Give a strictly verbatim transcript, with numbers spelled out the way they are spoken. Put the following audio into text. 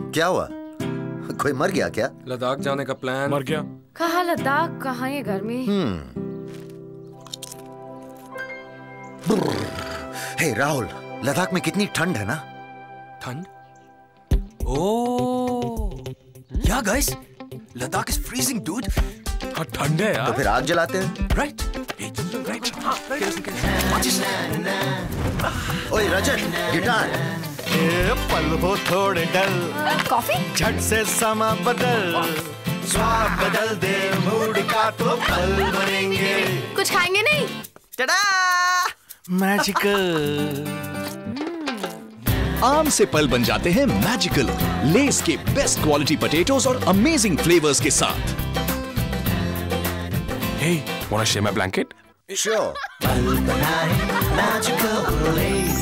क्या हुआ? कोई मर गया क्या? लद्दाख जाने का प्लान। मर गया? कहाँ लद्दाख, कहाँ ये गर्मी। हम्म। हे राहुल, लद्दाख में कितनी ठंड है ना? ठंड? Oh, yeah guys, Ladakh is freezing dude. हाँ ठंड है यार। तो फिर आग जलाते हैं। Right right. हाँ ओए रजत, गिटार। ये पल हो थोड़े डल, कॉफी झट से समा बदल, स्वाद बदल दे मूड का तो पल बनेंगे। कुछ खाएंगे नहीं? Tada magical. आम से पल बन जाते हैं मैजिकल, लेस के बेस्ट क्वालिटी पोटैटोज और अमेजिंग फ्लेवर्स के साथ। Hey, wanna share my blanket? Sure. पल बनाए मैजिकल लेस।